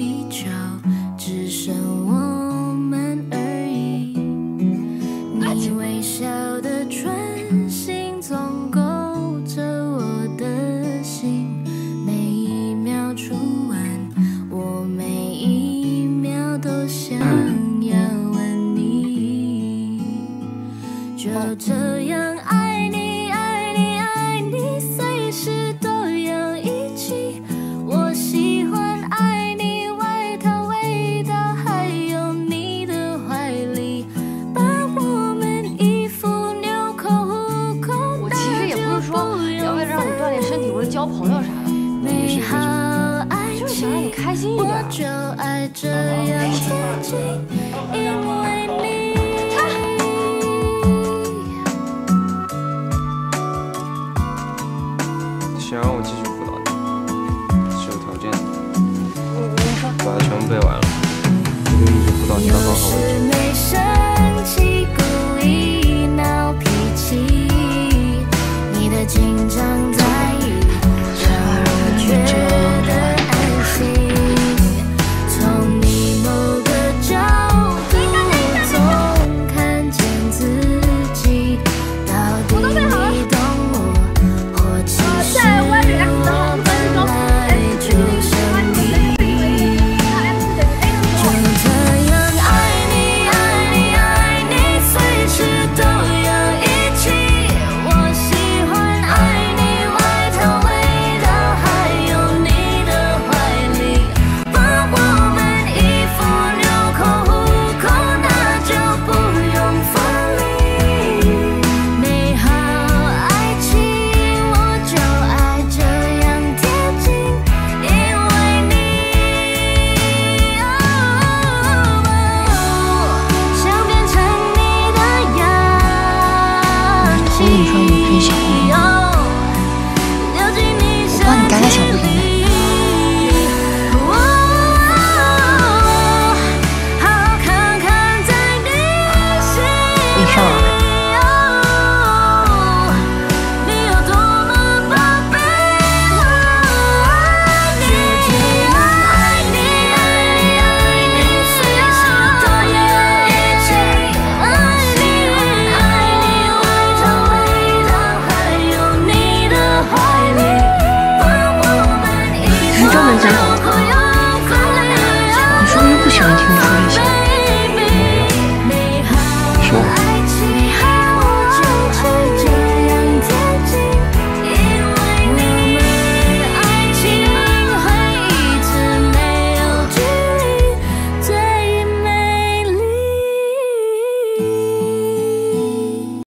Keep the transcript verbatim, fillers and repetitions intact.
一角，只剩我们而已。你微笑的唇形总勾着我的心，每一秒触吻，我每一秒都想要吻你，就这样爱你爱你爱你，随时都要一起。我喜欢爱你外套味道，还有你的怀里，把我们衣服纽扣虎口。 我其实也不是说要为了让你锻炼身体，为了交朋友啥的， 美好爱就是情想让你开心一我点。 就爱这样接近，因为